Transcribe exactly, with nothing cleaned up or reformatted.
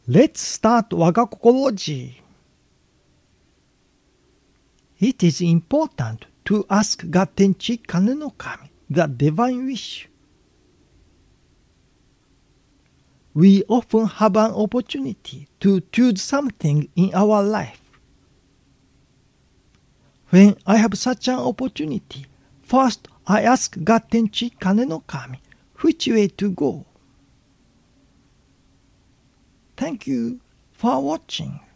Let's start Wagakokology. It is important to ask Gatenchi Kane no Kami, the divine wish. We often have an opportunity to choose something in our life. When I have such an opportunity, first I ask Gatenchi Kane no Kami which way to go. Thank you for watching.